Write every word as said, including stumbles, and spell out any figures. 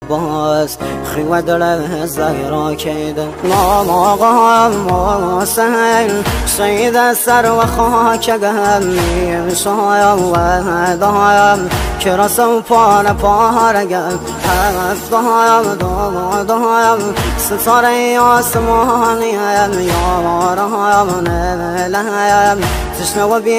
باز خیوه دل زهرا کیده نام آقا محسن سید سر و خاکگم میشایم و دایم که رسم پان پارگم هفتایم دو دایم ستاره آسمانیم یارایم نلیم تشنه و بی